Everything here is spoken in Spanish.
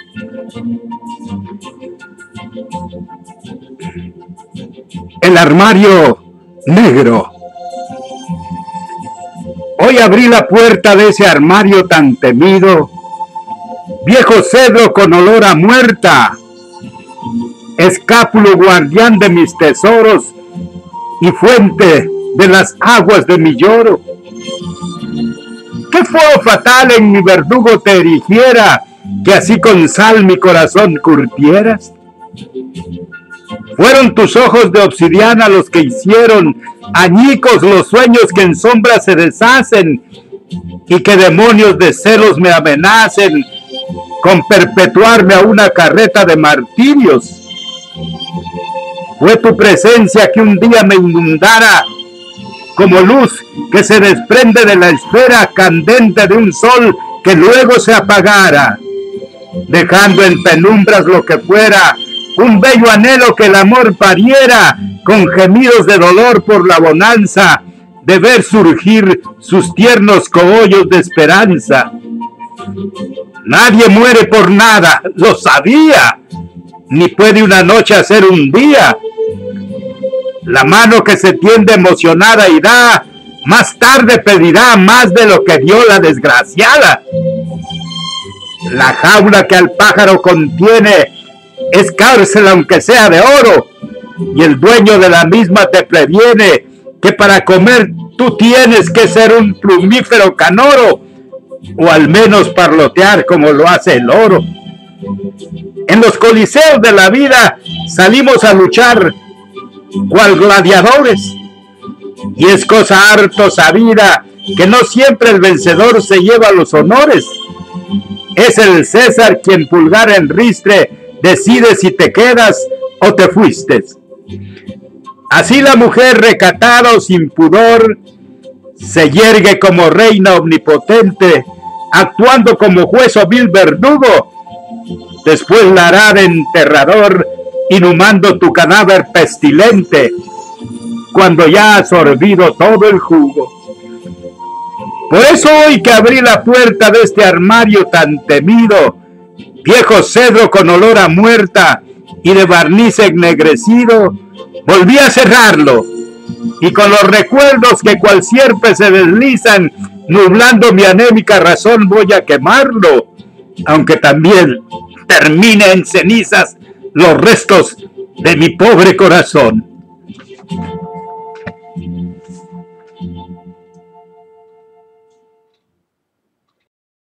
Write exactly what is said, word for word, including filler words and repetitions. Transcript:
El armario negro. Hoy abrí la puerta de ese armario tan temido, viejo cedro con olor a muerta, escápulo guardián de mis tesoros y fuente de las aguas de mi lloro. ¿Qué fuego fatal en mi verdugo te erigiera, que así con sal mi corazón curtieras? Fueron tus ojos de obsidiana los que hicieron añicos los sueños que en sombra se deshacen, y que demonios de celos me amenacen con perpetuarme a una carreta de martirios. Fue tu presencia que un día me inundara como luz que se desprende de la esfera candente de un sol que luego se apagara, dejando en penumbras lo que fuera un bello anhelo que el amor pariera, con gemidos de dolor por la bonanza de ver surgir sus tiernos cogollos de esperanza. Nadie muere por nada, lo sabía, ni puede una noche hacer un día. La mano que se tiende emocionada y da, más tarde pedirá más de lo que dio la desgraciada. La jaula que al pájaro contiene es cárcel aunque sea de oro, y el dueño de la misma te previene que para comer tú tienes que ser un plumífero canoro, o al menos parlotear como lo hace el oro. En los coliseos de la vida salimos a luchar cual gladiadores, y es cosa harto sabida que no siempre el vencedor se lleva los honores. Es el César quien pulgar en ristre decide si te quedas o te fuiste. Así la mujer recatada o sin pudor se yergue como reina omnipotente, actuando como juez o vil verdugo. Después la hará de enterrador, inhumando tu cadáver pestilente, cuando ya has sorbido todo el jugo. Por eso hoy que abrí la puerta de este armario tan temido, viejo cedro con olor a muerta y de barniz ennegrecido, volví a cerrarlo, y con los recuerdos que cual sierpe se deslizan, nublando mi anémica razón, voy a quemarlo, aunque también termine en cenizas los restos de mi pobre corazón.